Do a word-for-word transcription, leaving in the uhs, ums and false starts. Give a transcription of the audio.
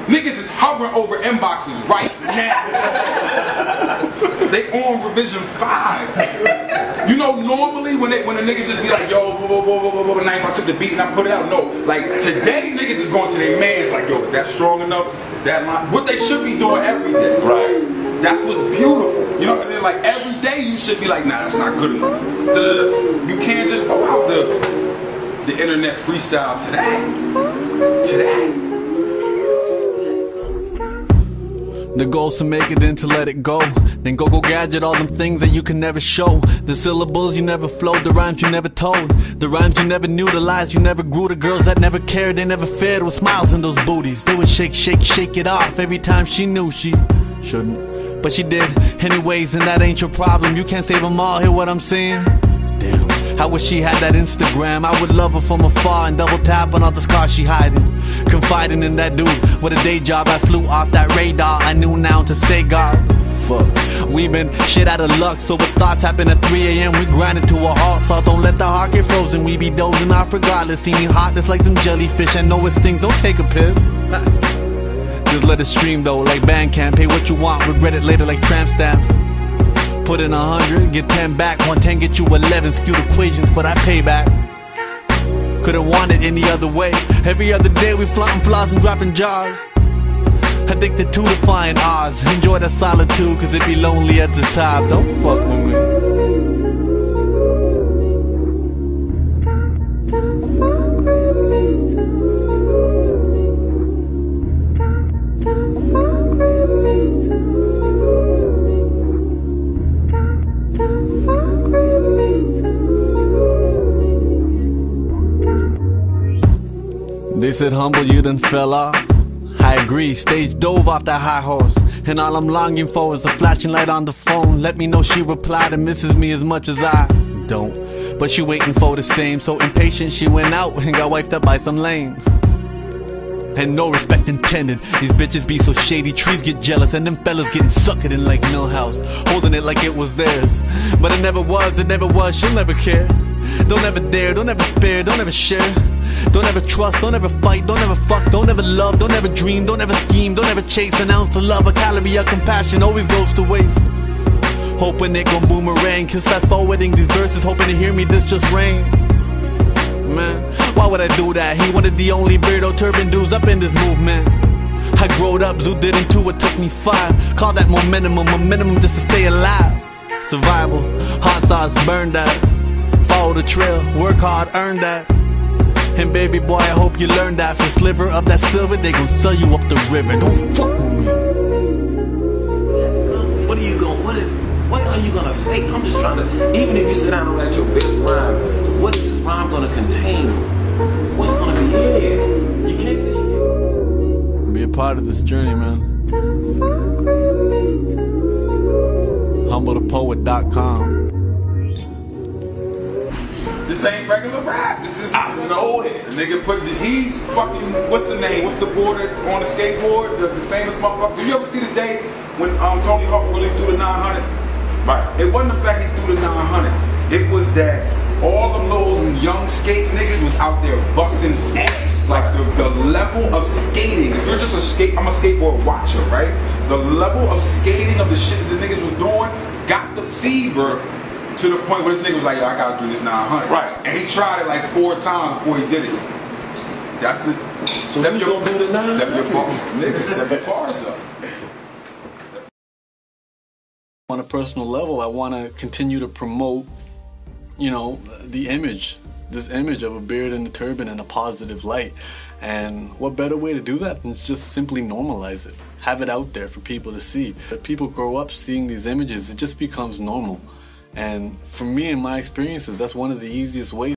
Niggas is hovering over inboxes right now. They on revision five. You know, normally when they when a nigga just be like, yo, blah, blah, blah, blah, blah, blah, knife, I took the beat and I put it out. No, like today niggas is going to their mans like, yo, is that strong enough? Is that line? What they should be doing every day. Right. That's what's beautiful. You know what I'm saying? Like every day you should be like, nah, that's not good enough. Da-da-da. You can't just go out the the internet freestyle to that. To that. The goal's to make it, then to let it go. Then go go gadget all them things that you can never show. The syllables you never flowed, the rhymes you never told. The rhymes you never knew, the lies you never grew. The girls that never cared, they never fared with smiles in those booties. They would shake, shake, shake it off every time she knew she shouldn't, but she did anyways, and that ain't your problem. You can't save them all, hear what I'm saying? Damn, I wish she had that Instagram. I would love her from afar and double tap on all the scars she hiding. Confiding in that dude with a day job, I flew off that radar. I knew now to say God, fuck. We been shit out of luck, so when thoughts happen at three A M we grinding to a halt. So don't let the heart get frozen, we be dozing off regardless. See me hotness like them jellyfish, I know it stings, don't take a piss. Just let it stream though, like Bandcamp. Pay what you want, regret it later like tramp stamps. Put in a hundred, get ten back. One ten get you eleven, skewed equations for that payback. Couldn't want it any other way. Every other day we flaunting flaws and dropping jars. Addicted to defying odds. Enjoy the solitude, cause it be lonely at the top. Don't fuck with me. They said humble, you done fell off. I agree, stage dove off that high horse. And all I'm longing for is a flashing light on the phone. Let me know she replied and misses me as much as I don't. But she waiting for the same, so impatient she went out and got wiped up by some lame. And no respect intended. These bitches be so shady, trees get jealous, and them fellas getting suckered in like Millhouse, holding it like it was theirs. But it never was, it never was, she'll never care. Don't ever dare, don't ever spare, don't ever share. Don't ever trust, don't ever fight, don't ever fuck, don't ever love, don't ever dream, don't ever scheme, don't ever chase. An ounce to love, a calorie of compassion always goes to waste. Hoping it gon' boomerang, cause fast forwarding these verses, hoping to hear me, this just rain. Man, why would I do that? He wanted the only beardo turban dudes up in this movement. I growed up, Zoo didn't two, it took me five. Call that momentum, a minimum just to stay alive. Survival, hot sauce, burn that. Follow the trail, work hard, earn that. And baby boy, I hope you learn that. For a sliver of that silver, they gon' sell you up the river. Don't fuck with me. What are you gonna, what is, what are you gonna say? I'm just trying to, even if you sit down and write your best rhyme, what is this rhyme gonna contain? What's gonna be in it? You can't say you can't. Be a part of this journey, man. humble the poet dot com. This ain't regular rap. This is I know it. The nigga put the, he's fucking, what's the name? What's the board on the skateboard? The, the famous motherfucker. Did you ever see the day when um, Tony Hawk really threw the nine hundred? Right. It wasn't the fact he threw the nine hundred. It was that all the little young skate niggas was out there busting ass. Like the, the level of skating. If you're just a skate, I'm a skateboard watcher, right? The level of skating of the shit that the niggas was doing got the fever to the point where this nigga was like, yo, I gotta do this nine hundred. Right. And he tried it like four times before he did it. That's the so step your do the nine hundred? Step your bars, nigga, step your bars up. On a personal level, I want to continue to promote, you know, the image, this image of a beard and a turban in a positive light. And what better way to do that than just simply normalize it, have it out there for people to see. If people grow up seeing these images, it just becomes normal. And for me and my experiences, that's one of the easiest ways.